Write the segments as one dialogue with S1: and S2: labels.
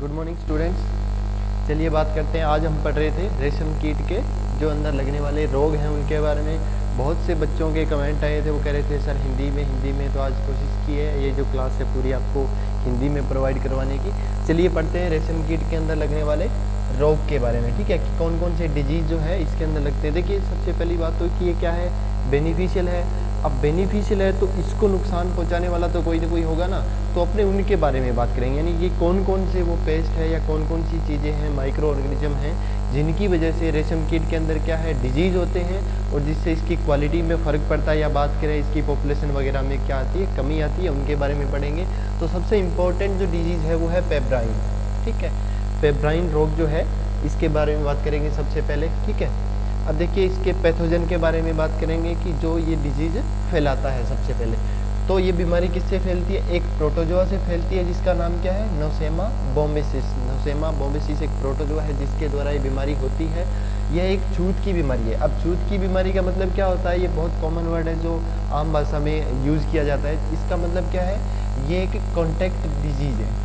S1: Good morning students. चलिए बात करते हैं। आज हम पढ़ रहे थे रेशम कीट के जो अंदर लगने वाले रोग हैं उनके बारे में। बहुत से बच्चों के कमेंट आए थे, वो कह रहे थे सर हिंदी में। तो आज कोशिश की है ये जो क्लास है पूरी आपको हिंदी में प्रोवाइड करवाने की। चलिए पढ़ते हैं रेशम कीट के अंदर लगने वाले रोग के बारे में, ठीक है, कि कौन कौन से डिजीज़ जो है इसके अंदर लगते हैं। देखिए सबसे पहली बात तो कि ये क्या है, बेनिफिशियल है। अब बेनिफिशियल है तो इसको नुकसान पहुंचाने वाला तो कोई ना कोई होगा ना, तो अपने उनके बारे में बात करेंगे, यानी कि कौन कौन से वो पेस्ट है या कौन कौन सी चीज़ें हैं, माइक्रो ऑर्गेनिज्म हैं जिनकी वजह से रेशम कीट के अंदर क्या है डिजीज़ होते हैं और जिससे इसकी क्वालिटी में फ़र्क पड़ता है, या बात करें इसकी पॉपुलेशन वगैरह में क्या आती है, कमी आती है, उनके बारे में पढ़ेंगे। तो सबसे इम्पोर्टेंट जो डिजीज़ है वो है पेब्राइन, ठीक है। पेब्राइन रोग जो है इसके बारे में बात करेंगे सबसे पहले, ठीक है। अब देखिए इसके पैथोजन के बारे में बात करेंगे कि जो ये डिजीज़ फैलाता है। सबसे पहले तो ये बीमारी किससे फैलती है, एक प्रोटोजोआ से फैलती है जिसका नाम क्या है, नोसेमा बोम्बेसिस। नोसेमा बोम्बेसिस एक प्रोटोजोआ है जिसके द्वारा ये बीमारी होती है। यह एक छूत की बीमारी है। अब छूत की बीमारी का मतलब क्या होता है, ये बहुत कॉमन वर्ड है जो आम भाषा में यूज़ किया जाता है। इसका मतलब क्या है, ये एक कॉन्टैक्ट डिजीज़ है।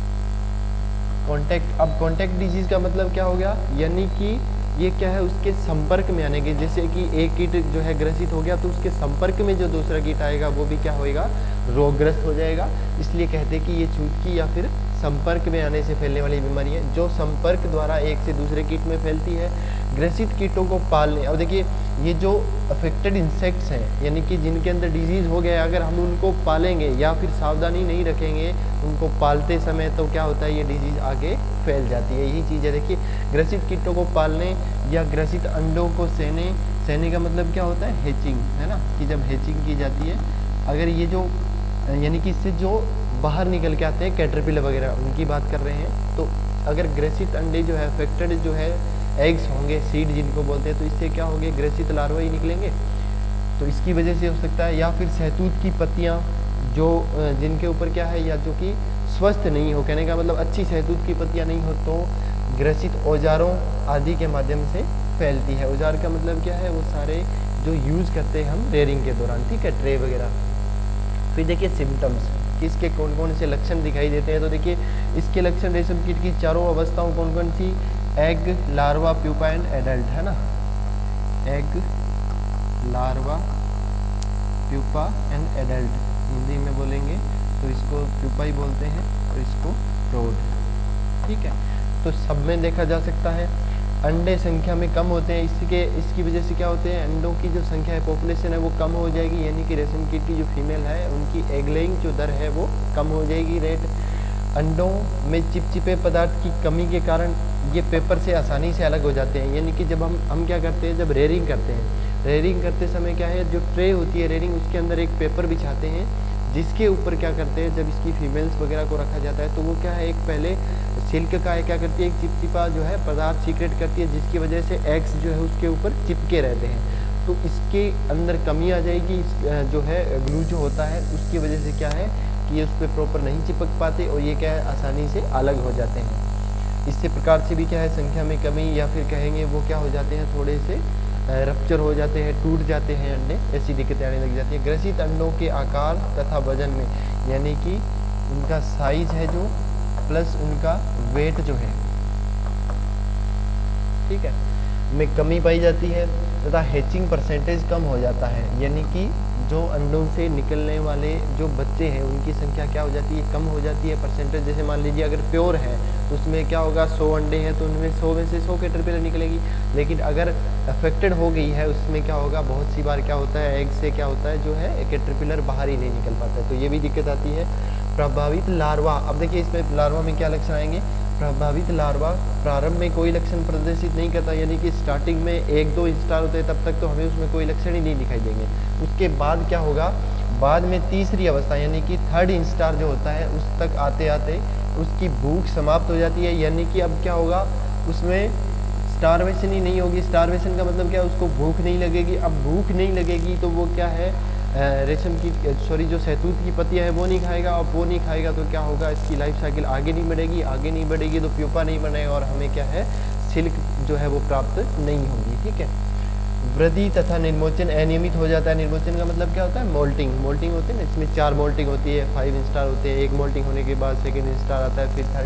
S1: कॉन्टैक्ट, अब कॉन्टैक्ट डिजीज़ का मतलब क्या हो गया, यानी कि ये क्या है, उसके संपर्क में आने के, जैसे कि एक कीट जो है ग्रसित हो गया तो उसके संपर्क में जो दूसरा कीट आएगा वो भी क्या होएगा, रोगग्रस्त हो जाएगा। इसलिए कहते हैं कि ये छूत की या फिर संपर्क में आने से फैलने वाली बीमारी है, जो संपर्क द्वारा एक से दूसरे कीट में फैलती है। ग्रसित कीटों को पालने, अब देखिए ये जो अफेक्टेड इंसेक्ट्स हैं, यानी कि जिनके अंदर डिजीज़ हो गया, अगर हम उनको पालेंगे या फिर सावधानी नहीं रखेंगे उनको पालते समय, तो क्या होता है, ये डिजीज़ आगे फैल जाती है। यही चीज़ है। देखिए ग्रसित कीटों को पालने या ग्रसित अंडों को सहने का मतलब क्या होता है, हैचिंग, है ना, कि जब हैचिंग की जाती है, अगर ये जो यानी कि इससे जो बाहर निकल के आते हैं कैटरपिलर वगैरह, उनकी बात कर रहे हैं, तो अगर ग्रसित अंडे जो है अफेक्टेड जो है एग्स होंगे, सीड जिनको बोलते हैं, तो इससे क्या होंगे, ग्रसित लार्वा ही निकलेंगे, तो इसकी वजह से हो सकता है। या फिर सहतूत की पत्तियाँ जो जिनके ऊपर क्या है, या जो कि स्वस्थ नहीं हो, कहने का मतलब अच्छी सहतूत की पत्तियाँ नहीं हो, तो ग्रसित औजारों आदि के माध्यम से फैलती है। औजार का मतलब क्या है, वो सारे जो यूज़ करते हैं हम रेयरिंग के दौरान, ठीक है, ट्रे वगैरह। फिर देखिए सिम्टम्स, किसके कौन कौन से लक्षण दिखाई देते हैं। तो देखिए इसके लक्षण रेशम कीट की चारों अवस्थाओं कौन कौन सी, egg, larva, pupa and adult, है ना। Egg, larva, pupa and adult, Hindi में बोलेंगे तो इसको प्यूपा ही बोलते हैं और इसको प्रोड, ठीक है। तो सब में देखा जा सकता है। अंडे संख्या में कम होते हैं, इसकी वजह से क्या होते हैं, अंडों की जो संख्या है, पॉपुलेशन है, वो कम हो जाएगी, यानी कि रेशम कीट की जो फीमेल है उनकी एग लेइंग जो दर है वो कम हो जाएगी, रेट। अंडों में चिपचिपे पदार्थ की कमी के कारण ये पेपर से आसानी से अलग हो जाते हैं, यानी कि जब हम क्या करते हैं, जब रेयरिंग करते हैं, रेयरिंग करते समय क्या है, जो ट्रे होती है रेयरिंग, उसके अंदर एक पेपर बिछाते हैं, जिसके ऊपर क्या करते हैं, जब इसकी फीमेल्स वगैरह को रखा जाता है तो वो क्या है, एक पहले सिल्क का क्या करती है, एक चिपचिपा जो है पदार्थ सीक्रेट करती है, जिसकी वजह से एग्स जो है उसके ऊपर चिपके रहते हैं। तो इसके अंदर कमी आ जाएगी, जो है ग्लू जो होता है उसकी वजह से क्या है कि ये उस पर प्रॉपर नहीं चिपक पाते और ये क्या है आसानी से अलग हो जाते हैं। इससे प्रकार से भी क्या है संख्या में कमी, या फिर कहेंगे वो क्या हो जाते हैं, थोड़े से रप्चर हो जाते हैं, टूट जाते हैं अंडे, ऐसी दिक्कतें आने लग जाती है। ग्रसित अंडों के आकार तथा वजन में, यानी कि उनका साइज है जो प्लस उनका वेट जो है, ठीक है, में कमी पाई जाती है, तथा हैचिंग परसेंटेज कम हो जाता है, यानी कि जो अंडों से निकलने वाले जो बच्चे हैं उनकी संख्या क्या हो जाती है, कम हो जाती है परसेंटेज। जैसे मान लीजिए अगर प्योर है तो उसमें क्या होगा, 100 अंडे हैं तो उनमें 100 में से 100 कैटरपिलर निकलेगी, लेकिन अगर अफेक्टेड हो गई है उसमें क्या होगा, बहुत सी बार क्या होता है, एग से क्या होता है, जो है कैटरपिलर बाहर ही नहीं निकल पाता है, तो ये भी दिक्कत आती है। प्रभावित लार्वा, अब देखिए इसमें लार्वा में क्या लक्षण आएंगे, प्रभावित लार्वा प्रारंभ में कोई लक्षण प्रदर्शित नहीं करता, यानी कि स्टार्टिंग में 1-2 इंस्टार होते हैं तब तक तो हमें उसमें कोई लक्षण ही नहीं दिखाई देंगे। उसके बाद क्या होगा, बाद में तीसरी अवस्था यानी कि 3rd इंस्टार जो होता है उस तक आते आते उसकी भूख समाप्त हो जाती है, यानी कि अब क्या होगा, उसमें स्टारवेशन ही नहीं होगी। स्टारवेशन का मतलब क्या है, उसको भूख नहीं लगेगी। अब भूख नहीं लगेगी तो वो क्या है, रेशम की जो सहतूत की पत्तियां है वो नहीं खाएगा, और वो नहीं खाएगा तो क्या होगा, इसकी लाइफ साइकिल आगे नहीं बढ़ेगी, आगे नहीं बढ़ेगी तो प्यूपा नहीं बनेगा और हमें क्या है, सिल्क जो है वो प्राप्त नहीं होगी, ठीक है। वृद्धि तथा निर्मोचन अनियमित हो जाता है। निर्मोचन का मतलब क्या होता है, मोल्टिंग होती है ना, इसमें 4 मोल्टिंग होती है, 5 इंस्टार होते हैं, 1 मोल्टिंग होने के बाद 2nd इंस्टार आता है, फिर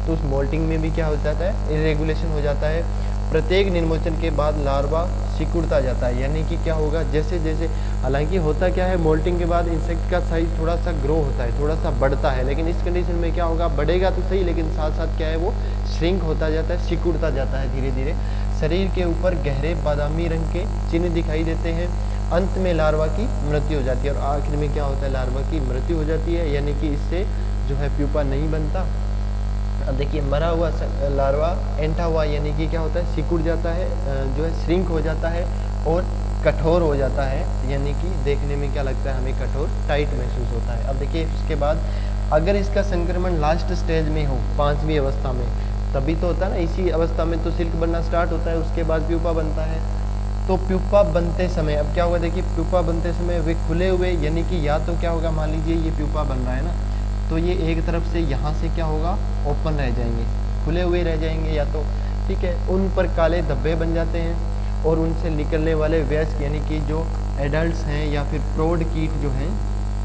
S1: तो उस मोल्टिंग में भी क्या हो जाता है, इरेगुलेशन हो जाता है। प्रत्येक निम्नमोचन के बाद लार्वा सिकुड़ता जाता है, यानी कि क्या होगा, जैसे जैसे, हालांकि होता क्या है, मोल्टिंग के बाद इंसेक्ट का साइज थोड़ा सा ग्रो होता है, थोड़ा सा बढ़ता है, लेकिन इस कंडीशन में क्या होगा, बढ़ेगा तो सही, लेकिन साथ साथ क्या है, वो श्रिंक होता जाता है, सिकुड़ता जाता है धीरे धीरे। शरीर के ऊपर गहरे बादामी रंग के चिन्ह दिखाई देते हैं। अंत में लार्वा की मृत्यु हो जाती है, और आखिर में क्या होता है, लार्वा की मृत्यु हो जाती है, यानी कि इससे जो है प्यूपा नहीं बनता। अब देखिए, मरा हुआ लार्वा एंटा हुआ, यानी कि क्या होता है, सिकुड़ जाता है, जो है श्रिंक हो जाता है और कठोर हो जाता है, यानी कि देखने में क्या लगता है हमें, कठोर टाइट महसूस होता है। अब देखिए, उसके बाद अगर इसका संक्रमण लास्ट स्टेज में हो, 5वीं अवस्था में, तभी तो होता है ना, इसी अवस्था में तो सिल्क बनना स्टार्ट होता है, उसके बाद प्यूपा बनता है। तो प्यूपा बनते समय अब क्या होगा, देखिए प्यूपा बनते समय वे खुले हुए, यानी कि या तो क्या होगा, मान लीजिए ये प्यूपा बन रहा है ना, तो ये एक तरफ से यहाँ से क्या होगा, ओपन रह जाएंगे, खुले हुए रह जाएंगे या तो, ठीक है। उन पर काले धब्बे बन जाते हैं और उनसे निकलने वाले वयस्क, यानी कि जो एडल्ट्स हैं या फिर प्रौढ़ कीट जो हैं,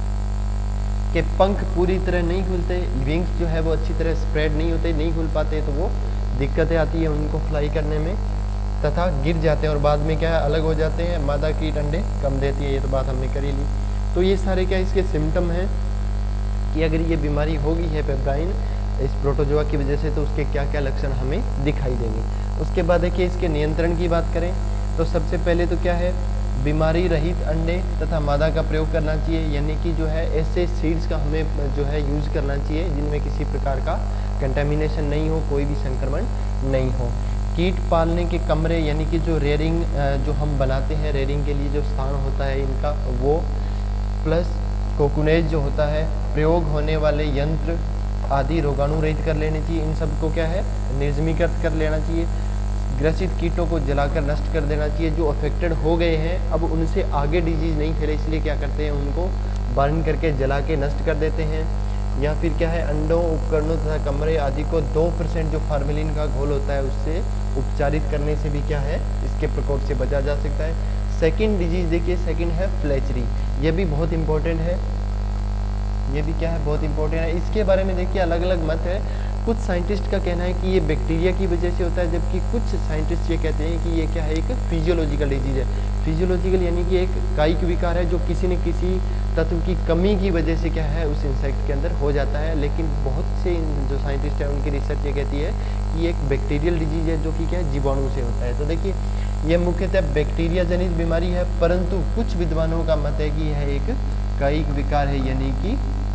S1: के पंख पूरी तरह नहीं खुलते, विंग्स जो है वो अच्छी तरह स्प्रेड नहीं होते, नहीं खुल पाते, तो वो दिक्कतें आती है उनको फ्लाई करने में, तथा गिर जाते हैं और बाद में क्या है, अलग हो जाते हैं। मादा कीट अंडे कम देती है, ये तो बात हमने कर ही ली। तो ये सारे क्या इसके सिम्टम हैं कि अगर ये बीमारी हो गई है पेब्राइन इस प्रोटोजोआ की वजह से, तो उसके क्या क्या लक्षण हमें दिखाई देंगे। उसके बाद देखिए, इसके नियंत्रण की बात करें तो सबसे पहले तो क्या है, बीमारी रहित अंडे तथा मादा का प्रयोग करना चाहिए, यानी कि जो है ऐसे सीड्स का हमें जो है यूज़ करना चाहिए जिनमें किसी प्रकार का कंटेमिनेशन नहीं हो, कोई भी संक्रमण नहीं हो। कीट पालने के कमरे, यानी कि जो रेयरिंग जो हम बनाते हैं, रेयरिंग के लिए जो स्थान होता है इनका, वो प्लस कोकुनेज जो होता है, प्रयोग होने वाले यंत्र आदि रोगाणु रहित कर लेने चाहिए। इन सबको क्या है, निर्जमीकृत कर लेना चाहिए। ग्रसित कीटों को जलाकर नष्ट कर देना चाहिए। जो अफेक्टेड हो गए हैं, अब उनसे आगे डिजीज नहीं फैले, इसलिए क्या करते हैं, उनको बर्न करके जला के नष्ट कर देते हैं। या फिर क्या है, अंडों, उपकरणों तथा कमरे आदि को 2% जो फार्मेलिन का घोल होता है उससे उपचारित करने से भी क्या है, इसके प्रकोप से बचा जा सकता है। सेकंड डिजीज देखिए, सेकंड है फ्लैचरी, ये भी बहुत इंपॉर्टेंट है, ये भी क्या है, बहुत इंपॉर्टेंट है। इसके बारे में देखिए अलग अलग मत है। कुछ साइंटिस्ट का कहना है कि ये बैक्टीरिया की वजह से होता है, जबकि कुछ साइंटिस्ट ये कहते हैं कि ये क्या है, एक फिजियोलॉजिकल डिजीज है। फिजियोलॉजिकल यानी कि एक कायिक विकार है जो किसी न किसी तत्व की कमी की वजह से क्या है, उस इंसेक्ट के अंदर हो जाता है। लेकिन बहुत से जो साइंटिस्ट हैं उनकी रिसर्च ये कहती है कि एक बैक्टीरियल डिजीज है जो कि क्या है, जीवाणु से होता है। तो देखिए, ये मुख्यतः बैक्टीरिया जनित बीमारी है, परंतु कुछ विद्वानों का मत है कि यह एक कायिक विकार है, यानी कि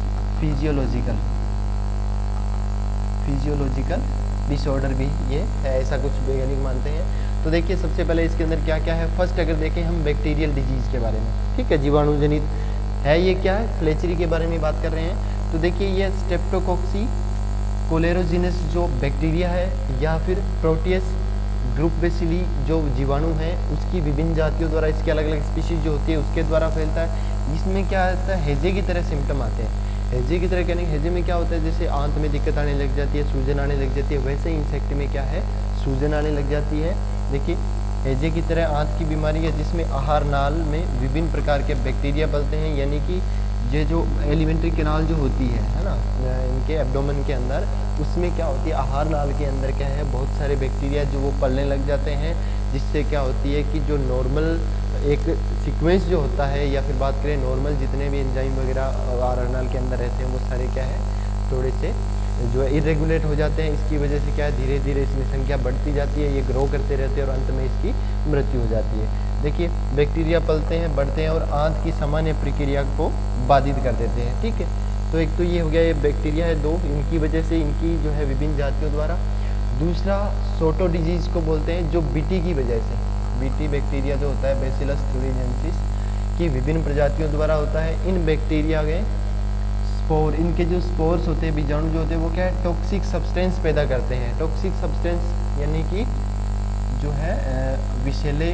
S1: फिजियोलॉजिकल डिसऑर्डर भी ये है, ऐसा कुछ वैज्ञानिक मानते हैं। तो देखिए, सबसे पहले इसके अंदर क्या क्या है। फर्स्ट अगर देखें हम बैक्टीरियल डिजीज के बारे में, ठीक है, जीवाणु जनित है, ये क्या है, फ्लेचरी के बारे में बात कर रहे हैं। तो देखिए, ये स्ट्रेप्टोकोक्सी कोलेरोजिनस जो बैक्टीरिया है, या फिर प्रोटियस ग्रुप बेसिली जो जीवाणु है, उसकी विभिन्न जातियों द्वारा, इसकी अलग अलग स्पीशीज जो होती है उसके द्वारा फैलता है। इसमें क्या आता है, हैजे की तरह सिम्टम आते हैं। हैजे की तरह कहने, हैजे में क्या होता है, जैसे आंत में दिक्कत आने लग जाती है, सूजन आने लग जाती है, वैसे ही इंसेक्ट में क्या है, सूजन आने लग जाती है। देखिए, हैजे की तरह आंत की बीमारी है जिसमें आहार नाल में विभिन्न प्रकार के बैक्टीरिया पलते हैं, यानी कि ये जो एलिमेंट्री कैनाल जो होती है ना, इनके एब्डोमेन के अंदर, उसमें क्या होती है, आहार नाल के अंदर क्या है, बहुत सारे बैक्टीरिया जो वो पलने लग जाते हैं, जिससे क्या होती है कि जो नॉर्मल एक सीक्वेंस जो होता है, या फिर बात करें नॉर्मल जितने भी एंजाइम वगैरह आहार नाल के अंदर रहते हैं, वो सारे क्या है, थोड़े से जो है इरेगुलेट हो जाते हैं। इसकी वजह से क्या है, धीरे धीरे इसमें संख्या बढ़ती जाती है, ये ग्रो करते रहते हैं और अंत में इसकी मृत्यु हो जाती है। देखिए, बैक्टीरिया पलते हैं, बढ़ते हैं और आंत की सामान्य प्रक्रिया को बाधित कर देते हैं, ठीक है। तो एक तो ये हो गया, ये बैक्टीरिया है। 2, इनकी वजह से, इनकी जो है विभिन्न जातियों द्वारा। दूसरा सोटो डिजीज को बोलते हैं, जो बीटी की वजह से, बीटी बैक्टीरिया जो होता है, बैसिलस thuringiensis की विभिन्न प्रजातियों द्वारा होता है। इन बैक्टीरिया के स्पोर, इनके जो स्पोर्स होते हैं, बीजाणु जो होते हैं, वो क्या है, टॉक्सिक सब्सटेंस पैदा करते हैं। टॉक्सिक सब्सटेंस यानी कि जो है विषैले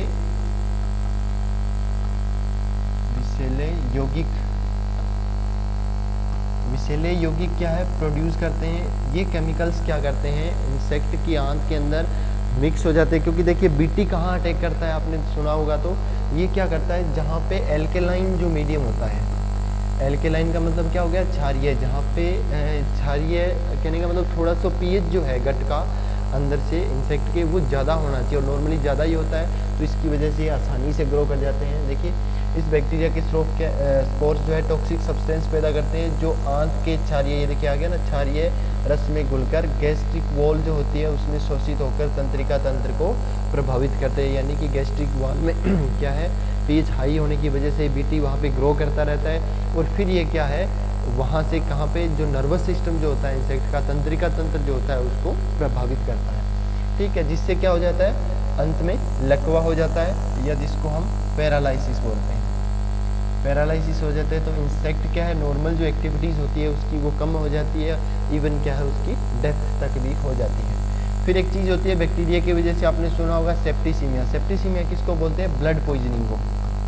S1: यौगिक क्या है, प्रोड्यूस करते हैं। ये केमिकल्स क्या करते हैं, इंसेक्ट की आंत के अंदर मिक्स हो जाते हैं। क्योंकि देखिए, बीटी कहाँ अटैक करता है, आपने सुना होगा, तो ये क्या करता है, जहाँ पे एल्केलाइन जो मीडियम होता है, एल्केलाइन का मतलब क्या हो गया, क्षारीय, जहाँ पे क्षारीय, कहने का मतलब थोड़ा सा पीएच जो है गट का अंदर से इंसेक्ट के वो ज़्यादा होना चाहिए, और नॉर्मली ज़्यादा ही होता है, तो इसकी वजह से ये आसानी से ग्रो कर जाते हैं। देखिए इस बैक्टीरिया के स्पोर्स जो है टॉक्सिक सब्सटेंस पैदा करते हैं जो आंत के क्षारीय, ये देखिए आ गया ना, क्षारीय रस में घुलकर गैस्ट्रिक वॉल जो होती है उसमें शोषित होकर तंत्रिका तंत्र को प्रभावित करते हैं। यानी कि गैस्ट्रिक वॉल में क्या है, पीएच हाई होने की वजह से बीटी वहाँ पे ग्रो करता रहता है, और फिर ये क्या है वहाँ से कहाँ पे जो नर्वस सिस्टम जो होता है इंसेक्ट का, तंत्रिका तंत्र जो होता है उसको प्रभावित करता है। ठीक है, जिससे क्या हो जाता है, अंत में लकवा हो जाता है, या जिसको हम पैरालाइसिस बोलते हैं। पैरालाइसिस हो जाता है तो इंसेक्ट क्या है, नॉर्मल जो एक्टिविटीज़ होती है उसकी वो कम हो जाती है, इवन क्या है उसकी डेथ तक भी हो जाती है। फिर एक चीज़ होती है बैक्टीरिया की वजह से, आपने सुना होगा सेप्टिसीमिया। सेप्टिसीमिया किसको बोलते हैं, ब्लड पॉइजनिंग को।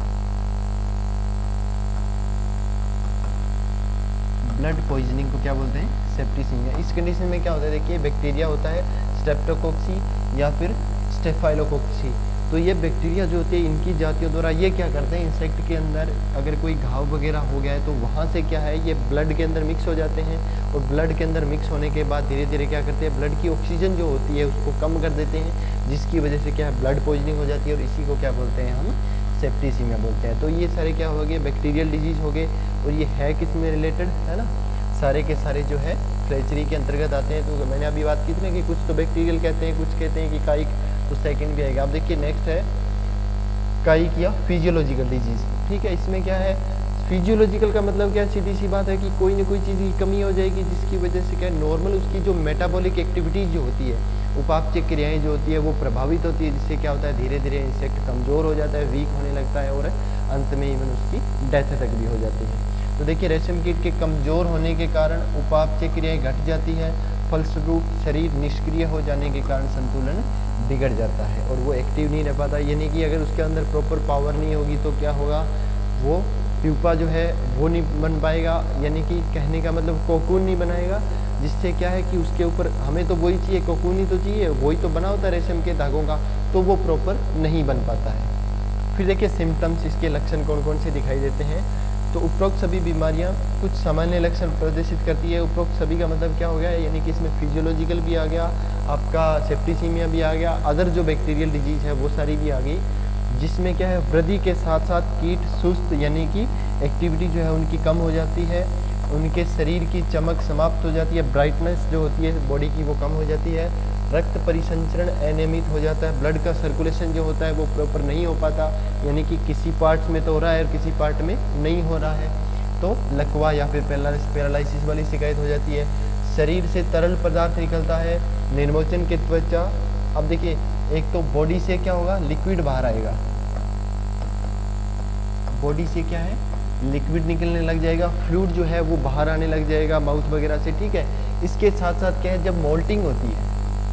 S1: ब्लड पॉइजनिंग को क्या बोलते हैं, सेप्टिसीमिया। इस कंडीशन में क्या होता है, देखिए बैक्टीरिया होता है स्ट्रेप्टोकोक्सी या फिर स्टेफाइलोकोक्सी। तो ये बैक्टीरिया जो होती है इनकी जातियों द्वारा ये क्या करते हैं, इंसेक्ट के अंदर अगर कोई घाव वगैरह हो गया है तो वहाँ से क्या है ये ब्लड के अंदर मिक्स हो जाते हैं, और ब्लड के अंदर मिक्स होने के बाद धीरे धीरे क्या करते हैं, ब्लड की ऑक्सीजन जो होती है उसको कम कर देते हैं, जिसकी वजह से क्या है ब्लड पॉइजनिंग हो जाती है, और इसी को क्या बोलते हैं हम, सेप्टिसीमिया बोलते हैं। तो ये सारे क्या हो गए, बैक्टीरियल डिजीज हो गए, और ये है किस में रिलेटेड है ना, सारे के सारे जो है फ्लैचेरी के अंतर्गत आते हैं। तो मैंने अभी बात की थी ना कि कुछ तो बैक्टीरियल कहते हैं, कुछ कहते हैं कि काइक, तो सेकंड भी आएगा। अब देखिए नेक्स्ट है काइक या फिजियोलॉजिकल डिजीज। ठीक है, इसमें क्या है, फिजियोलॉजिकल का मतलब क्या, सीधी सी बात है कि कोई ना कोई चीज़ की कमी हो जाएगी जिसकी वजह से क्या है, नॉर्मल उसकी जो मेटाबॉलिक एक्टिविटीज़ जो होती है, उपापचय क्रियाएं जो होती है वो प्रभावित होती है, जिससे क्या होता है धीरे धीरे इंसेक्ट कमज़ोर हो जाता है, वीक होने लगता है, और अंत में इवन उसकी डेथ तक भी हो जाती है। तो देखिए रेशम कीट के कमज़ोर होने के कारण उपापचय क्रियाएं घट जाती है, फलस्वरूप शरीर निष्क्रिय हो जाने के कारण संतुलन बिगड़ जाता है और वो एक्टिव नहीं रह पाता। यानी कि अगर उसके अंदर प्रॉपर पावर नहीं होगी तो क्या होगा, वो प्यूपा जो है वो नहीं बन पाएगा, यानी कि कहने का मतलब कोकून नहीं बनाएगा, जिससे क्या है कि उसके ऊपर हमें तो वही चाहिए, कोकून ही तो चाहिए, वही तो बना होता है रेशम के धागों का, तो वो प्रॉपर नहीं बन पाता है। फिर देखिए सिम्टम्स, इसके लक्षण कौन कौन से दिखाई देते हैं। तो उपरोक्त सभी बीमारियां कुछ सामान्य लक्षण प्रदर्शित करती है। उपरोक्त सभी का मतलब क्या हो गया, यानी कि इसमें फिजियोलॉजिकल भी आ गया, आपका सेप्टिसीमिया भी आ गया, अदर जो बैक्टीरियल डिजीज है वो सारी भी आ गई, जिसमें क्या है वृद्धि के साथ साथ कीट सुस्त, यानी कि एक्टिविटी जो है उनकी कम हो जाती है, उनके शरीर की चमक समाप्त हो जाती है, ब्राइटनेस जो होती है बॉडी की वो कम हो जाती है, रक्त परिसंचरण अनियमित हो जाता है, ब्लड का सर्कुलेशन जो होता है वो प्रॉपर नहीं हो पाता, यानी कि किसी पार्ट्स में तो हो रहा है और किसी पार्ट में नहीं हो रहा है, तो लकवा या फिर पैरालिसिस वाली शिकायत हो जाती है। शरीर से तरल पदार्थ निकलता है, निर्मोचन के त्वचा। अब देखिए एक तो बॉडी से क्या होगा, लिक्विड बाहर आएगा, बॉडी से क्या है लिक्विड निकलने लग जाएगा, फ्लूइड जो है वो बाहर आने लग जाएगा माउथ वगैरह से, ठीक है। इसके साथ साथ क्या है, जब मोल्टिंग होती है,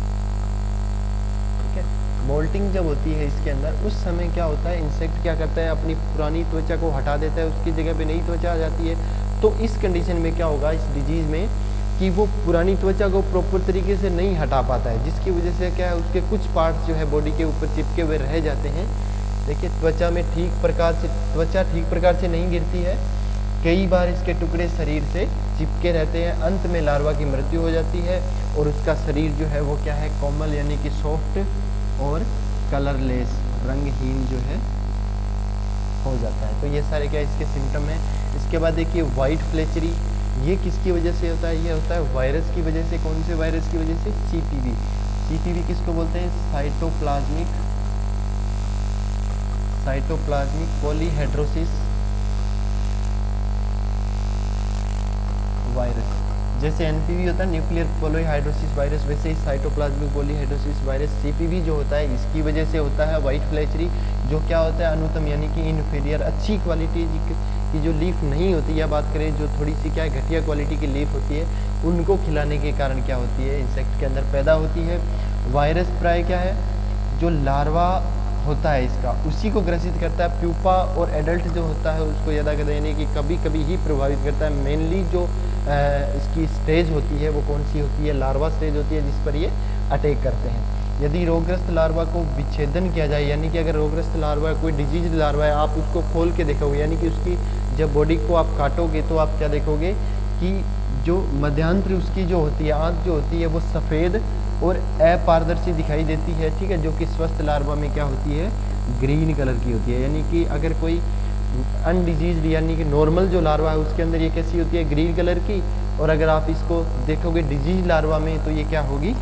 S1: ठीक है, मोल्टिंग जब होती है इसके अंदर, उस समय क्या होता है, इंसेक्ट क्या करता है, अपनी पुरानी त्वचा को हटा देता है, उसकी जगह पे नई त्वचा आ जाती है। तो इस कंडीशन में क्या होगा इस डिजीज में कि वो पुरानी त्वचा को प्रॉपर तरीके से नहीं हटा पाता है, जिसकी वजह से क्या है उसके कुछ पार्ट्स जो है बॉडी के ऊपर चिपके हुए रह जाते हैं। देखिए त्वचा ठीक प्रकार से नहीं गिरती है, कई बार इसके टुकड़े शरीर से चिपके रहते हैं, अंत में लार्वा की मृत्यु हो जाती है और उसका शरीर जो है वो क्या है, कोमल यानी कि सॉफ्ट और कलरलेस, रंगहीन जो है हो जाता है। तो ये सारे क्या इसके सिम्टम हैं। इसके बाद देखिए वाइट फ्लेचरी, ये किसकी वजह से होता है, ये होता है वायरस की वजह से। कौन से वायरस की वजह से, सीपीवी। सीपीवी किसको बोलते हैं, साइटोप्लाज्मिक पॉलीहेड्रोसिस वायरस। जैसे एनपीवी होता है न्यूक्लियर पॉलीहाइड्रोसिस वायरस, वैसे ही साइटोप्लाज्मिक पॉलीहाइड्रोसिस वायरस सीपीवी जो होता है इसकी वजह से होता है वाइट फ्लेचरी, जो क्या होता है अनुत्तम यानी कि इनफीरियर, अच्छी क्वालिटी की जो लीफ नहीं होती, या बात करें जो थोड़ी सी क्या है घटिया क्वालिटी की लीफ होती है, उनको खिलाने के कारण क्या होती है इंसेक्ट के अंदर पैदा होती है। वायरस प्राय क्या है, जो लार्वा होता है इसका उसी को ग्रसित करता है, प्यूपा और एडल्ट जो होता है उसको ज़्यादा कहते हैं, यानी कि कभी कभी ही प्रभावित करता है। मेनली जो इसकी स्टेज होती है वो कौन सी होती है, लार्वा स्टेज होती है, जिस पर ये अटैक करते हैं। यदि रोगग्रस्त लार्वा को विच्छेदन किया जाए, यानी कि अगर रोगग्रस्त लार्वा कोई डिजीज लार्वा है, आप उसको खोल के देखोगे, यानी कि उसकी जब बॉडी को आप काटोगे तो आप क्या देखोगे कि जो मध्यांतर उसकी जो होती है, आंख जो होती है वो सफ़ेद और अपारदर्शी दिखाई देती है, ठीक है, जो कि स्वस्थ लार्वा में क्या होती है, ग्रीन कलर की होती है। यानी कि अगर कोई अनडिजीज यानी कि नॉर्मल जो लार्वा है उसके अंदर ये कैसी होती है, ग्रीन कलर की, और अगर आप इसको देखोगे डिजीज लार्वा में तो ये क्या होगी,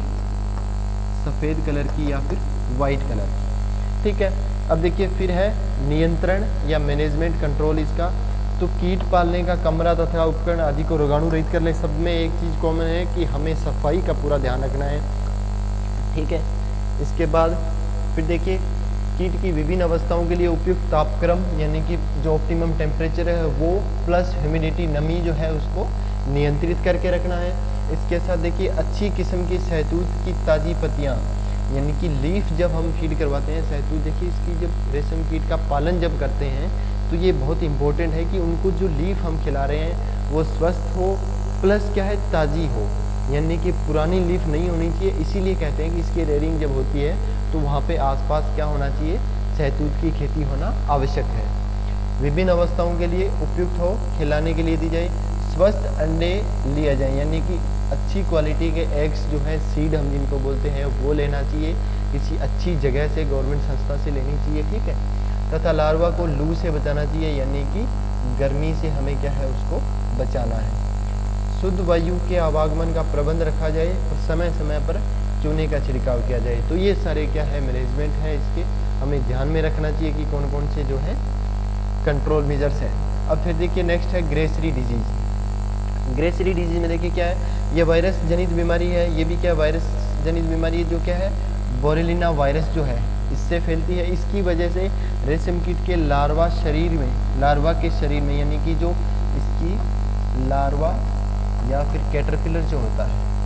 S1: सफ़ेद कलर की या फिर वाइट कलर, ठीक है। अब देखिए फिर है नियंत्रण या मैनेजमेंट कंट्रोल इसका। तो कीट पालने का कमरा तथा उपकरण आदि को रोगाणु रहित करने, सब में एक चीज़ कॉमन है कि हमें सफाई का पूरा ध्यान रखना है, ठीक है। इसके बाद फिर देखिए कीट की विभिन्न अवस्थाओं के लिए उपयुक्त तापक्रम यानी कि जो ऑप्टिमम टेम्परेचर है वो, प्लस ह्यूमिडिटी नमी जो है उसको नियंत्रित करके रखना है। इसके साथ देखिए अच्छी किस्म की सहतूत की ताज़ी पत्तियाँ यानी कि लीफ जब हम फीड करवाते हैं सहतूत, देखिए इसकी जब रेशम कीट का पालन जब करते हैं तो ये बहुत इंपॉर्टेंट है कि उनको जो लीफ हम खिला रहे हैं वो स्वस्थ हो, प्लस क्या है, ताज़ी हो, यानी कि पुरानी लीफ नहीं होनी चाहिए। इसीलिए कहते हैं कि इसकी रेयरिंग जब होती है तो वहाँ पे आसपास क्या होना चाहिए, सहतूत की खेती होना आवश्यक है। विभिन्न अवस्थाओं के लिए उपयुक्त हो, खिलाने के लिए दी जाए, स्वस्थ अंडे लिया जाए, यानी कि अच्छी क्वालिटी के एग्स जो है, सीड हम जिनको बोलते हैं, वो लेना चाहिए, किसी अच्छी जगह से, गवर्नमेंट संस्था से लेनी चाहिए, ठीक है। तथा लार्वा को लू से बचाना चाहिए, यानी कि गर्मी से हमें क्या है उसको बचाना है। शुद्ध वायु के आवागमन का प्रबंध रखा जाए और समय समय पर चूने का छिड़काव किया जाए। तो ये सारे क्या है मैनेजमेंट है, इसके हमें ध्यान में रखना चाहिए कि कौन कौन से जो है कंट्रोल मेजर्स हैं। अब फिर देखिए नेक्स्ट है ग्रेसरी डिजीज़। ग्रेसरी डिजीज़ में देखिए क्या है, ये वायरस जनित बीमारी है, ये भी क्या वायरस जनित बीमारी है, जो क्या है बोरेलिना वायरस जो है इससे फैलती है। इसकी वजह से रेशम कीट के लार्वा के शरीर में यानी कि जो इसकी लार्वा या फिर कैटरपिलर जो होता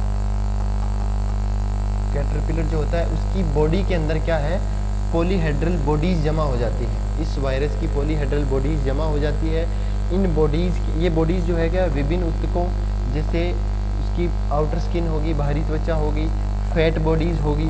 S1: है उसकी बॉडी के अंदर क्या है, पॉलीहेड्रल बॉडीज जमा हो जाती है। इस वायरस की पॉलीहेड्रल बॉडीज जमा हो जाती है। इन बॉडीज, ये बॉडीज जो है क्या विभिन्न ऊतकों, जैसे उसकी आउटर स्किन होगी, बाहरी त्वचा होगी, फैट बॉडीज होगी,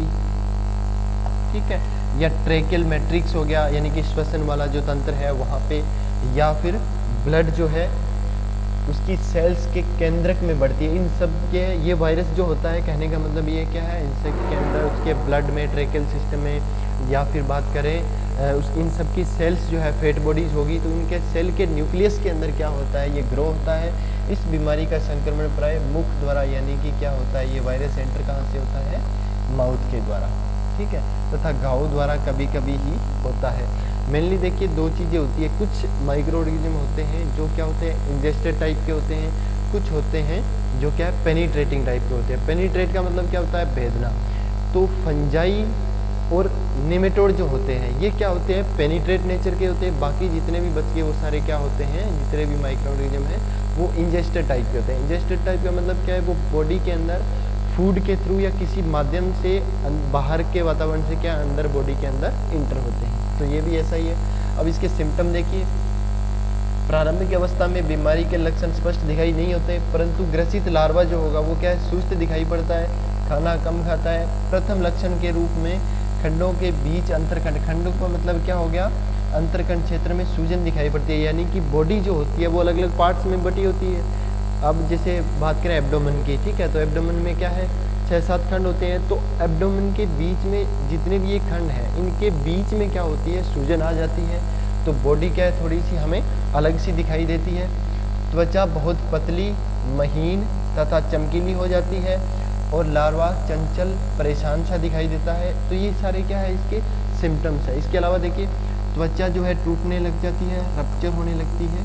S1: ठीक है, या ट्रेकियल मैट्रिक्स हो गया यानी कि श्वसन वाला जो तंत्र है वहाँ पे, या फिर ब्लड जो है उसकी सेल्स के केंद्रक में बढ़ती है। इन सब के ये वायरस जो होता है, कहने का मतलब ये क्या है, इंसेक्ट के अंदर उसके ब्लड में, ट्रेकियल सिस्टम में, या फिर बात करें उस इन सब की सेल्स जो है फैट बॉडीज होगी तो उनके सेल के न्यूक्लियस के अंदर क्या होता है, ये ग्रो होता है। इस बीमारी का संक्रमण प्राय मुख द्वारा यानी कि क्या होता है, ये वायरस एंटर कहाँ से होता है, माउथ के द्वारा, ठीक है, तथा घाव द्वारा कभी कभी ही होता है। मेनली देखिए दो चीज़ें होती है, कुछ माइक्रो ऑर्गेनिज्म होते हैं जो क्या होते हैं इंजेस्टेड टाइप के होते हैं, कुछ होते हैं जो क्या है पेनिट्रेटिंग टाइप के होते हैं। पेनिट्रेट का मतलब क्या होता है, भेदना। तो फंजाई और निमेटोड जो होते हैं ये क्या होते हैं, पेनिट्रेट नेचर के होते हैं। बाकी जितने भी बच गए वो सारे क्या होते हैं, जितने भी माइक्रो ऑर्गेनिज्म हैं वो इंजेस्टेड टाइप के होते हैं। इंजेस्टेड टाइप का मतलब क्या है, वो बॉडी के अंदर फूड के थ्रू या किसी माध्यम से बाहर के वातावरण से क्या अंदर बॉडी के अंदर इंटर होते हैं। तो ये भी ऐसा ही है। अब इसके सिम्टम देखिए, प्रारंभिक अवस्था में बीमारी के लक्षण स्पष्ट दिखाई नहीं होते, परंतु ग्रसित लार्वा जो होगा वो क्या है, सुस्त दिखाई पड़ता है, खाना कम खाता है। प्रथम लक्षण के रूप में खंडों के बीच अंतरखंड, खंडों का मतलब क्या हो गया, अंतरखंड क्षेत्र में सूजन दिखाई पड़ती है, यानी कि बॉडी जो होती है वो अलग अलग पार्ट्स में बटी होती है। अब जैसे बात करें एब्डोमेन की, ठीक है, तो एब्डोमेन में क्या है 6-7 खंड होते हैं। तो एब्डोमेन के बीच में जितने भी ये खंड हैं इनके बीच में क्या होती है, सूजन आ जाती है। तो बॉडी क्या है थोड़ी सी हमें अलग सी दिखाई देती है। त्वचा बहुत पतली, महीन तथा चमकीली हो जाती है और लार्वा चंचल, परेशान सा दिखाई देता है। तो ये सारे क्या है इसके सिम्टम्स है। इसके अलावा देखिए त्वचा जो है टूटने लग जाती है, रप्चर होने लगती है,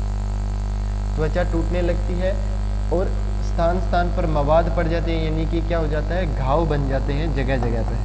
S1: त्वचा टूटने लगती है और स्थान स्थान पर मवाद पड़ जाते हैं, यानी कि क्या हो जाता है, घाव बन जाते हैं जगह जगह पे।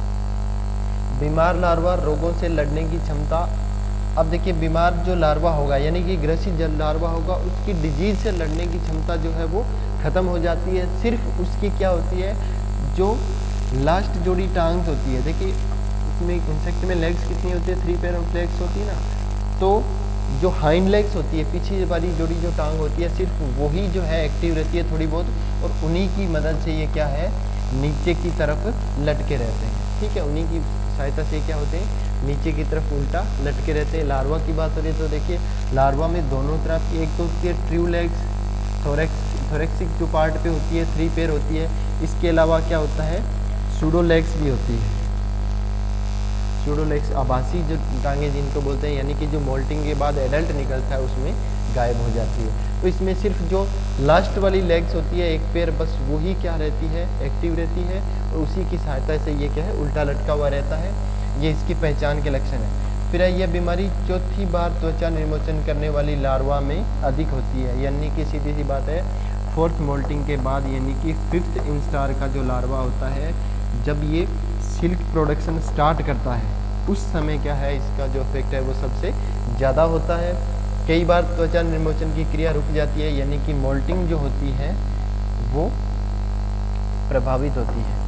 S1: बीमार लार्वा रोगों से लड़ने की क्षमता, अब देखिए बीमार जो लार्वा होगा यानी कि ग्रसित जो लार्वा होगा उसकी डिजीज से लड़ने की क्षमता जो है वो खत्म हो जाती है। सिर्फ उसकी क्या होती है, जो लास्ट जोड़ी टांग्स होती है, देखिए इसमें इंसेक्ट में लेग्स कितनी होती है, 3 पेयर ऑफ लेग्स होती है ना, तो जो हाइंड लेग्स होती है, पीछे वाली जोड़ी जो टांग होती है, सिर्फ वही जो है एक्टिव रहती है थोड़ी बहुत, और उन्हीं की मदद से ये क्या है नीचे की तरफ लटके रहते हैं, ठीक है, उन्हीं की सहायता से क्या होते हैं नीचे की तरफ उल्टा लटके रहते हैं। लार्वा की बात हो रही है तो देखिए लार्वा में दोनों तरफ एक तो होती है ट्रू लेग्स, थोरेक्सिक जो पार्ट पे होती है 3 पेयर होती है। इसके अलावा क्या होता है, सूडोलेग्स भी होती है। सूडोलेग्स आभासी जो टांगे जिनको बोलते हैं, यानी कि जो मोल्टिंग के बाद एडल्ट निकलता है उसमें गायब हो जाती है। तो इसमें सिर्फ जो लास्ट वाली लेग्स होती है एक पेयर, बस वही क्या रहती है, एक्टिव रहती है, और उसी की सहायता से ये क्या है, उल्टा लटका हुआ रहता है। ये इसकी पहचान के लक्षण है। फिर यह बीमारी चौथी बार त्वचा निर्मोचन करने वाली लार्वा में अधिक होती है, यानी कि सीधी सी बात है 4th मोल्टिंग के बाद, यानी कि 5th इंस्टार का जो लार्वा होता है, जब ये सिल्क प्रोडक्शन स्टार्ट करता है उस समय क्या है, इसका जो इफेक्ट है वो सबसे ज़्यादा होता है। कई बार त्वचा निर्मोचन की क्रिया रुक जाती है, यानी कि मोल्टिंग जो होती है वो प्रभावित होती है।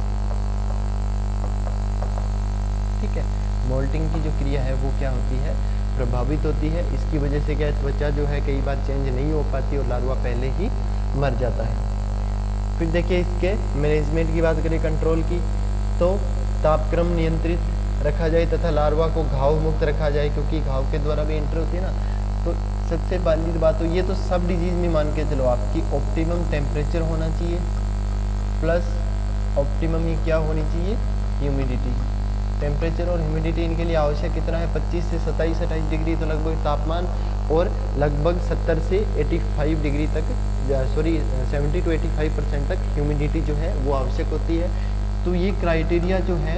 S1: ठीक है, मोल्टिंग की जो क्रिया है वो क्या होती है, प्रभावित होती है। इसकी वजह से क्या है, त्वचा जो है कई बार चेंज नहीं हो पाती और लार्वा पहले ही मर जाता है। फिर देखिए इसके मैनेजमेंट की बात करें, कंट्रोल की, तो तापक्रम नियंत्रित रखा जाए तथा लार्वा को घाव मुक्त रखा जाए, क्योंकि घाव के द्वारा भी एंटर होती है ना। तो सबसे पहली बात तो ये तो सब डिजीज में मान के चलो आपकी ऑप्टिमम टेम्परेचर होना चाहिए, प्लस ऑप्टिमम ही क्या होनी चाहिए, ह्यूमिडिटी। टेम्परेचर और ह्यूमिडिटी इनके लिए आवश्यक कितना है, 25 से 27-28 डिग्री तो लगभग तापमान, और लगभग 70 से 85 डिग्री तक, 70 to 85% तक ह्यूमिडिटी जो है वो आवश्यक होती है। तो ये क्राइटेरिया जो है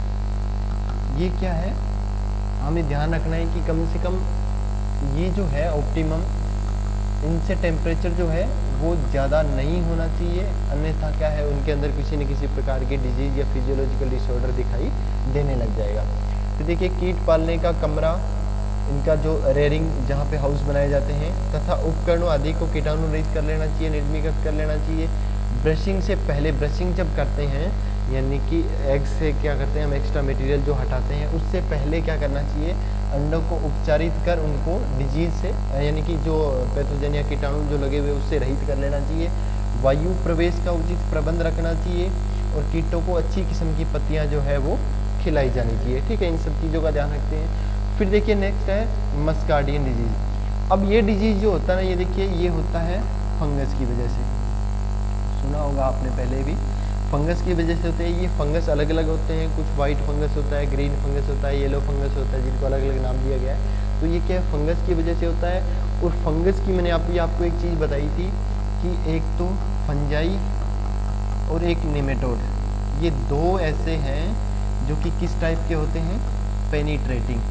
S1: ये क्या है, हमें ध्यान रखना है कि कम से कम ये जो है ऑप्टिमम, इनसे टेम्परेचर जो है वो ज़्यादा नहीं होना चाहिए, अन्यथा क्या है उनके अंदर किसी न किसी प्रकार की डिजीज या फिजियोलॉजिकल डिसऑर्डर दिखाई देने लग जाएगा। तो देखिए कीट पालने का कमरा, इनका जो रेयरिंग जहाँ पे हाउस बनाए जाते हैं, तथा उपकरणों आदि को कीटाणु रहित कर लेना चाहिए, निर्मीकृत कर लेना चाहिए। ब्रशिंग से पहले, ब्रशिंग जब करते हैं यानी कि एग से क्या करते हैं हम, एक्स्ट्रा मटेरियल जो हटाते हैं, उससे पहले क्या करना चाहिए, अंडों को उपचारित कर उनको डिजीज से, यानी कि जो पैथोजन या कीटाणु जो लगे हुए उससे रहित कर लेना चाहिए। वायु प्रवेश का उचित प्रबंध रखना चाहिए, और कीटों को अच्छी किस्म की पत्तियाँ जो है वो खिलाई जानी चाहिए। ठीक है, इन सब चीज़ों का ध्यान रखते हैं। फिर देखिए नेक्स्ट है मस्कार्डियन डिजीज। अब ये डिजीज जो होता है ना, ये देखिए ये होता है फंगस की वजह से, सुना होगा आपने पहले भी, फंगस की वजह से होते हैं। ये फंगस अलग अलग होते हैं, कुछ वाइट फंगस होता है, ग्रीन फंगस होता है, येलो फंगस होता है, जिनको अलग अलग नाम दिया गया है। तो ये क्या है, फंगस की वजह से होता है। और फंगस की मैंने आपको एक चीज़ बताई थी कि एक तो फंजाई और एक नेमेटोड, ये दो ऐसे हैं जो कि किस टाइप के होते हैं, पेनिट्रेटिंग,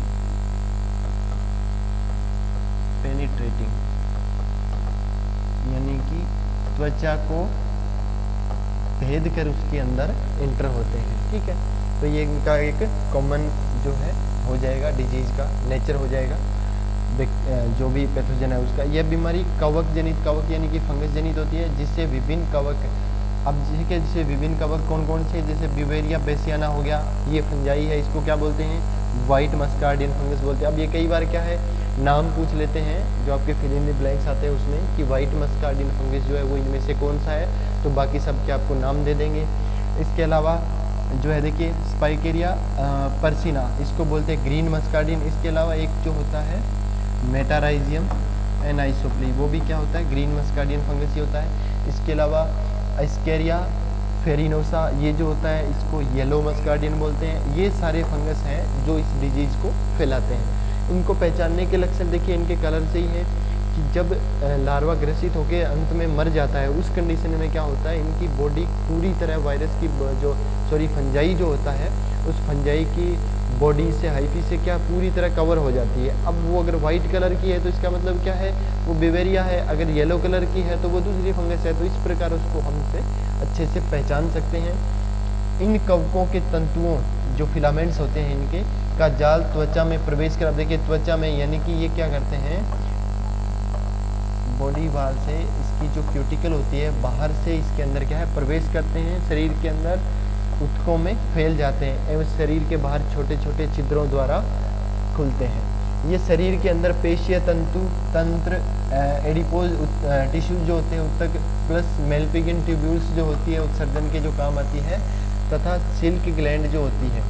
S1: यानी कि त्वचा को भेद कर उसके अंदर एंटर होते हैं। ठीक है, तो ये इनका एक कॉमन जो है हो जाएगा, डिजीज का नेचर हो जाएगा, जो भी पैथोजन है उसका। यह बीमारी कवक जनित, कवक यानी कि फंगस जनित होती है, जिससे विभिन्न कवक, अब ठीक है, जैसे विभिन्न कवक कौन कौन से, जैसे ब्यूवेरिया बेसियाना हो गया, ये फंजाई है, इसको क्या बोलते हैं, वाइट मस्कार्डियन फंगस बोलते हैं। अब ये कई बार क्या है, नाम पूछ लेते हैं जो आपके फिल इन द ब्लैंक्स आते हैं उसमें, कि वाइट मस्कार्डियन फंगस जो है वो इनमें से कौन सा है, तो बाकी सब के आपको नाम दे देंगे। इसके अलावा जो है देखिए स्पाइकेरिया पर्सिना, इसको बोलते हैं ग्रीन मस्कार्डियन। इसके अलावा एक जो होता है मेटाराइजियम एनाइसोप्ली, वो भी क्या होता है, ग्रीन मस्कार्डियन फंगस ही होता है। इसके अलावा एस्केरिया फेरिनोसा, ये जो होता है इसको येलो मस्कार्डियन बोलते हैं। ये सारे फंगस हैं जो इस डिजीज़ को फैलाते हैं। इनको पहचानने के लक्षण देखिए इनके कलर से ही है कि जब लार्वा ग्रसित होकर अंत में मर जाता है, उस कंडीशन में क्या होता है, इनकी बॉडी पूरी तरह वायरस की फंजाई जो होता है, उस फंजाई की बॉडी से, हाइफी से क्या पूरी तरह कवर हो जाती है। अब वो अगर वाइट कलर की है तो इसका मतलब क्या है, वो बिवेरिया है, अगर येलो कलर की है तो वो दूसरी फंगस है। तो इस प्रकार उसको हमसे अच्छे से पहचान सकते हैं। इन कवकों के तंतुओं जो फिलामेंट्स होते हैं इनके का जाल त्वचा में प्रवेश कर, अब देखिए त्वचा में, यानी कि ये क्या करते हैं, बॉडी बाहर से इसकी जो क्यूटिकल होती है बाहर से इसके अंदर क्या है प्रवेश करते हैं, शरीर के अंदर ऊतकों में फैल जाते हैं एवं शरीर के बाहर छोटे छोटे छिद्रों द्वारा खुलते हैं। ये शरीर के अंदर पेशीय तंत्र, एडिपोज टिश्यू जो होते हैं ऊतक, प्लस मेल्पिगिन ट्यूब्यूल्स जो होती है उत्सर्जन के जो काम आती है, तथा सिल्क ग्लैंड जो होती है,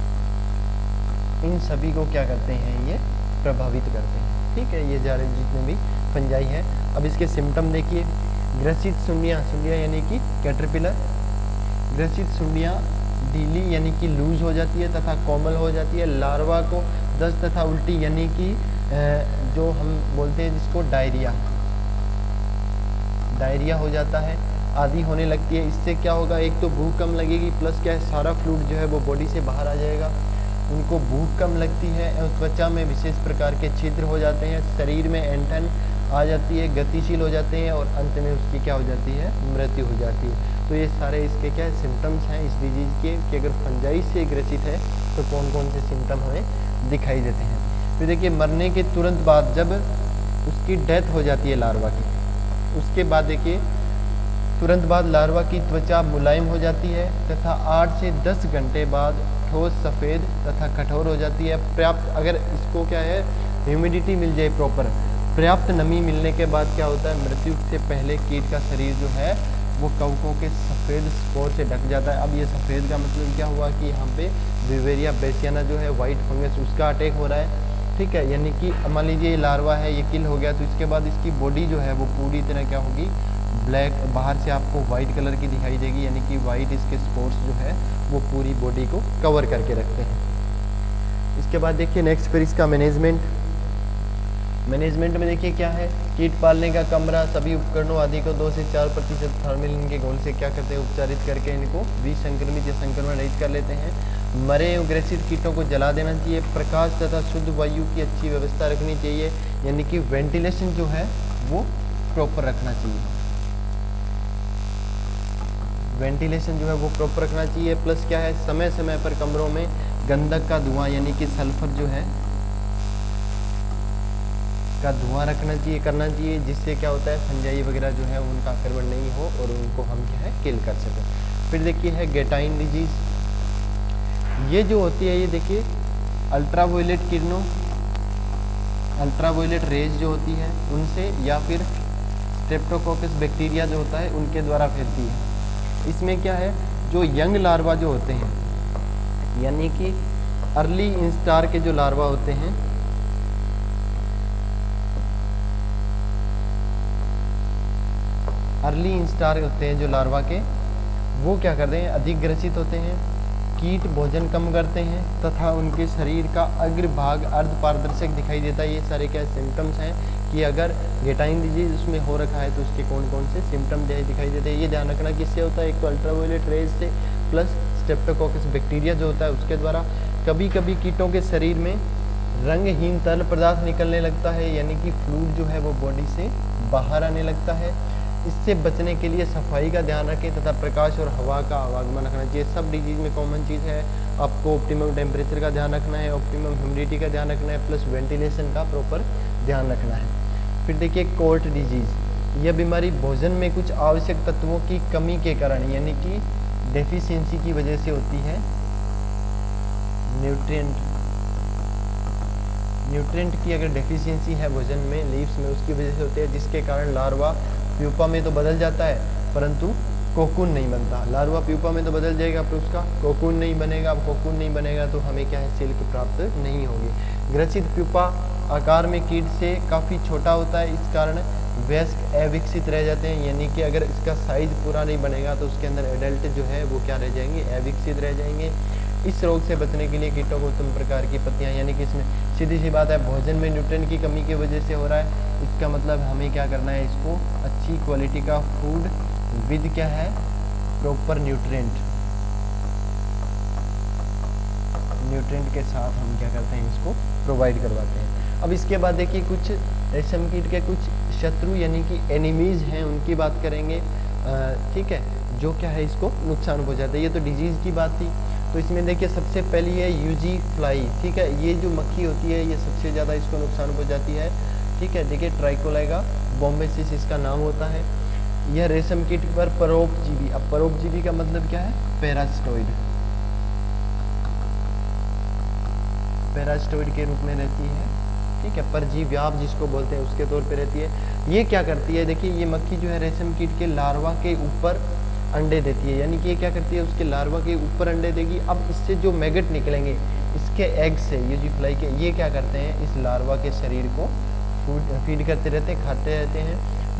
S1: इन सभी को क्या करते हैं, ये प्रभावित करते हैं। ठीक है, ये जा रहे जितने भी फंजाई है। अब इसके सिम्टम देखिए, ग्रसित सुंडियाँ, सुंडियाँ यानी कि कैटरपिलर, ग्रसित सुंडियाँ ढीली यानी कि लूज हो जाती है तथा कोमल हो जाती है। लार्वा को दस्त तथा उल्टी यानी कि जो हम बोलते हैं जिसको डायरिया, डायरिया हो जाता है, आदि होने लगती है। इससे क्या होगा, एक तो भूख कम लगेगी, प्लस क्या है सारा फ्लूइड जो है वो बॉडी से बाहर आ जाएगा। उनको भूख कम लगती है और त्वचा में विशेष प्रकार के छिद्र हो जाते हैं, शरीर में ऐंठन आ जाती है, गतिशील हो जाते हैं और अंत में उसकी क्या हो जाती है, मृत्यु हो जाती है। तो ये सारे इसके क्या है सिम्टम्स हैं इस डिजीज के कि अगर फंजाई से ग्रसित है तो कौन कौन से सिम्टम हमें दिखाई देते हैं। फिर देखिए मरने के तुरंत बाद जब उसकी डेथ हो जाती है लार्वा की, उसके बाद देखिए तुरंत बाद लार्वा की त्वचा मुलायम हो जाती है तथा 8 से 10 घंटे बाद ठोस सफ़ेद तथा कठोर हो जाती है। पर्याप्त अगर इसको क्या है ह्यूमिडिटी मिल जाए प्रॉपर, पर्याप्त नमी मिलने के बाद क्या होता है, मृत्यु से पहले कीट का शरीर जो है वो कवकों के सफ़ेद स्पोर से ढक जाता है। अब ये सफ़ेद का मतलब क्या हुआ कि यहाँ पे विवेरिया बेसियाना जो है वाइट फंगस उसका अटैक हो रहा है, ठीक है। यानी कि मान लीजिए ये लार्वा है, ये किल हो गया तो इसके बाद इसकी बॉडी जो है वो पूरी तरह क्या होगी, ब्लैक, बाहर से आपको वाइट कलर की दिखाई देगी, यानी कि वाइट इसके स्पोर्स जो है वो पूरी बॉडी को कवर करके रखते हैं। इसके बाद देखिए नेक्स्ट फिर इसका मैनेजमेंट में देखिए क्या है, कीट पालने का कमरा, सभी उपकरणों आदि को 2 से 4% फॉर्मेलिन के घोल से क्या करते हैं, उपचारित करके इनको विसंक्रमित या संक्रमण रहित कर लेते हैं। मरे एवं ग्रसित कीटों को जला देना चाहिए। प्रकाश तथा शुद्ध वायु की अच्छी व्यवस्था रखनी चाहिए, यानी कि वेंटिलेशन जो है वो प्रॉपर रखना चाहिए, वेंटिलेशन जो है वो प्रॉपर रखना चाहिए। प्लस क्या है, समय समय पर कमरों में गंधक का धुआं यानी कि सल्फर जो है का धुआं रखना चाहिए, करना चाहिए, जिससे क्या होता है फंजाई वगैरह जो है उनका आक्रमण नहीं हो और उनको हम क्या है किल कर सकें। फिर देखिए है गेटाइन डिजीज, ये जो होती है ये देखिए अल्ट्रावायलेट किरणों, अल्ट्रावायलेट रेज जो होती है उनसे या फिर स्ट्रेप्टोकोकस बैक्टीरिया जो होता है उनके द्वारा फैलती है। इसमें क्या है, जो यंग लार्वा जो होते हैं यानी कि अर्ली इंस्टार के जो लार्वा होते हैं, अर्ली इंस्टार होते हैं जो लार्वा के, वो क्या करते हैं, अधिक ग्रसित होते हैं, कीट भोजन कम करते हैं तथा उनके शरीर का अग्रभाग अर्धपारदर्शक दिखाई देता है। ये सारे क्या सिम्टम्स हैं कि अगर गेटाइन डिजीज उसमें हो रखा है तो उसके कौन कौन से सिम्टम दिखाई देते हैं। ये ध्यान रखना किससे होता है, एक तो अल्ट्रावायलेट रेज से प्लस स्ट्रेप्टोकोकस बैक्टीरिया जो होता है उसके द्वारा। कभी कभी कीटों के शरीर में रंगहीन तरल पदार्थ निकलने लगता है, यानी कि फ्लूइड जो है वो बॉडी से बाहर आने लगता है। इससे बचने के लिए सफाई का ध्यान रखें तथा प्रकाश और हवा का आवागमन रखना चाहिए। सब डिजीज में कॉमन चीज़ है, आपको ऑप्टिमम टेम्परेचर का ध्यान रखना है, ऑप्टिमम ह्यूमिडिटी का ध्यान रखना है, प्लस वेंटिलेशन का प्रॉपर ध्यान रखना है। फिर देखिए कोर्ट डिजीज, यह बीमारी भोजन में कुछ आवश्यक तत्वों की कमी के कारण यानी कि डेफिशिएंसी की वजह से होती है। न्यूट्रिएंट की अगर डेफिशिएंसी है भोजन में, लीव्स में, उसकी वजह से होती है, जिसके कारण लार्वा प्यूपा में तो बदल जाता है परंतु कोकून नहीं बनता। लार्वा प्यूपा में तो बदल जाएगा पर उसका कोकून नहीं बनेगा। अब कोकून नहीं बनेगा तो हमें क्या है, सिल्क प्राप्त नहीं होगी। ग्रसित प्यूपा आकार में कीट से काफ़ी छोटा होता है, इस कारण वयस्क अविकसित रह जाते हैं, यानी कि अगर इसका साइज पूरा नहीं बनेगा तो उसके अंदर एडल्ट जो है वो क्या रह जाएंगे, अविकसित रह जाएंगे। इस रोग से बचने के लिए कीटों को उत्तम प्रकार की पत्तियां, यानी कि इसमें सीधी सी बात है भोजन में न्यूट्रिएंट की कमी की वजह से हो रहा है। इसका मतलब हमें क्या करना है, इसको अच्छी क्वालिटी का फूड विद क्या है, प्रॉपर न्यूट्रिएंट के साथ हम क्या करते हैं, इसको प्रोवाइड करवाते हैं। अब इसके बाद देखिए कुछ रेशम कीट के कुछ शत्रु यानी कि एनिमीज हैं, उनकी बात करेंगे, ठीक है, जो क्या है इसको नुकसान पहुंचाते हैं। ये तो डिजीज़ की बात थी। तो इसमें देखिए सबसे पहली है यूजी फ्लाई, ठीक है, ये जो मक्खी होती है ये सबसे ज़्यादा इसको नुकसान पहुंचाती है, ठीक है। देखिए ट्राइकोलाइगा बॉम्बेसिस इसका नाम होता है। यह रेशम कीट पर परोपजीवी, अब परोपजीवी का मतलब क्या है, पैरास्टोइड के रूप में रहती है, ठीक है, परजीव्याप जिसको बोलते हैं उसके तौर पे रहती है। ये क्या करती है, देखिए ये मक्खी जो है रेशम कीट के लार्वा के ऊपर अंडे देती है, यानी कि ये क्या करती है, उसके लार्वा के ऊपर अंडे देगी। अब इससे जो मैगट निकलेंगे इसके एग से, यूजी फ्लाई के, ये क्या करते हैं, इस लार्वा के शरीर को फीड करते रहते हैं, खाते रहते हैं।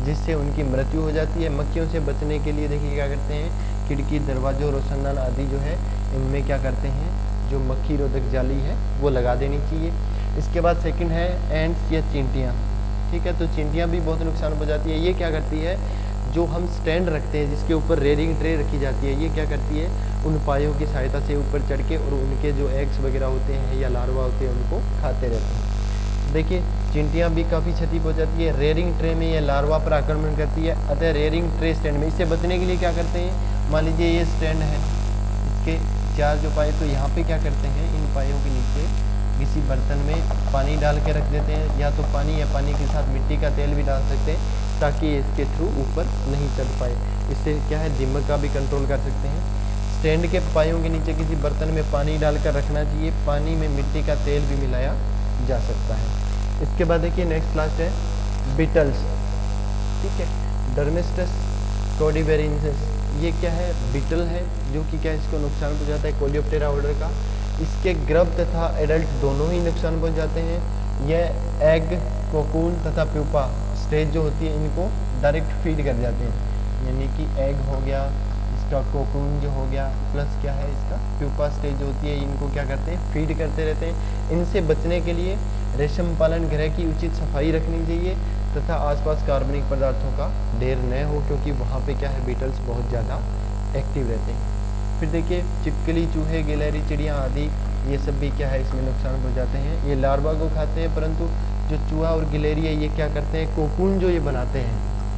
S1: जिससे उनकी मृत्यु हो जाती है। मक्खियों से बचने के लिए देखिए क्या करते हैं, खिड़की, दरवाजों, रोशनदान आदि जो है इनमें क्या करते हैं, जो मक्खी रोधक जाली है वो लगा देनी चाहिए। इसके बाद सेकंड है एंड्स या चींटियाँ। ठीक है, तो चींटियाँ भी बहुत नुकसान पहुँचाती है। ये क्या करती है, जो हम स्टैंड रखते हैं जिसके ऊपर रेयरिंग ट्रे रखी जाती है, ये क्या करती है, उन पायों की सहायता से ऊपर चढ़ के और उनके जो एग्स वगैरह होते हैं या लार्वा होते हैं उनको खाते रहते हैं। देखिए चींटियाँ भी काफ़ी क्षति पहुँचाती है। रेयरिंग ट्रे में ये लार्वा पर आक्रमण करती है, अतः रेयरिंग ट्रे स्टैंड में इससे बचने के लिए क्या करते हैं, मान लीजिए ये स्टैंड है, इसके 4 जो पाए, तो यहाँ पे क्या करते हैं, इन पायों के नीचे किसी बर्तन में पानी डाल के रख देते हैं, या तो पानी या पानी के साथ मिट्टी का तेल भी डाल सकते हैं ताकि इसके थ्रू ऊपर नहीं चढ़ पाए। इससे क्या है, दीमक का भी कंट्रोल कर सकते हैं। स्टैंड के पायों के नीचे किसी बर्तन में पानी डालकर रखना चाहिए, पानी में मिट्टी का तेल भी मिलाया जा सकता है। इसके बाद देखिए नेक्स्ट लास्ट है बीटल्स। ठीक है, डर्मेस्टस कोडिवेरिंसेस, ये क्या है, बीटल है जो कि क्या इसको नुकसान पहुंचाता है, कोलियोप्टेरा ऑर्डर का। इसके ग्रब तथा एडल्ट दोनों ही नुकसान पहुंचाते हैं। यह एग, कोकून तथा प्यूपा स्टेज जो होती है इनको डायरेक्ट फीड कर जाते हैं, यानी कि एग हो गया, इसका कोकून जो हो गया, प्लस क्या है इसका प्यूपा स्टेज जो होती है, इनको क्या करते हैं, फीड करते रहते हैं। इनसे बचने के लिए रेशम पालन गृह की उचित सफाई रखनी चाहिए तथा आसपास कार्बनिक पदार्थों का ढेर न हो, क्योंकि वहाँ पे क्या है, बीटल्स बहुत ज़्यादा एक्टिव रहते हैं। फिर देखिए छिपकली, चूहे, गिलहरी, चिड़िया आदि ये सब भी क्या है, इसमें नुकसान पहुँचाते हैं। ये लार्वा को खाते हैं, परंतु जो चूहा और गिलहरी है ये क्या करते हैं, कोकून जो ये बनाते हैं,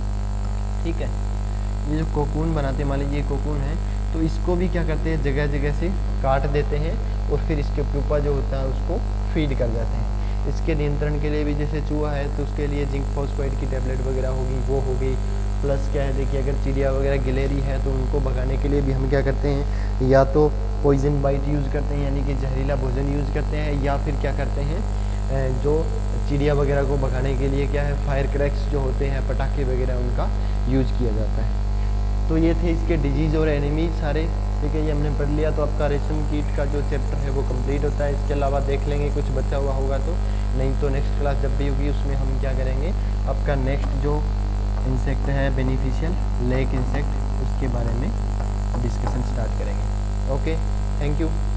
S1: ठीक है, ये जो कोकून बनाते हैं, मान लीजिए ये कोकून है, तो इसको भी क्या करते हैं, जगह जगह से काट देते हैं और फिर इसके प्यूपा जो होता है उसको फीड कर जाते हैं। इसके नियंत्रण के लिए भी जैसे चूहा है तो उसके लिए जिंक फॉस्फेट की टैबलेट वगैरह होगी, वो हो गई। प्लस क्या है, देखिए अगर चिड़िया वगैरह, गिलहरी है तो उनको भगाने के लिए भी हम क्या करते हैं, या तो पॉइजन बाइट यूज़ करते हैं, यानी कि जहरीला भोजन यूज़ करते हैं, या फिर क्या करते हैं, जो चिड़िया वगैरह को भगाने के लिए क्या है, फायर क्रैक्स जो होते हैं, पटाखे वगैरह, उनका यूज किया जाता है। तो ये थे इसके डिजीज़ और एनिमी सारे, ठीक है, ये हमने पढ़ लिया। तो आपका रेशम कीट का जो चैप्टर है वो कंप्लीट होता है। इसके अलावा देख लेंगे कुछ बचा हुआ होगा तो, नहीं तो नेक्स्ट क्लास जब भी होगी उसमें हम क्या करेंगे, आपका नेक्स्ट जो इंसेक्ट है बेनिफिशियल लेक इंसेक्ट, उसके बारे में डिस्कशन स्टार्ट करेंगे। Okay, thank you.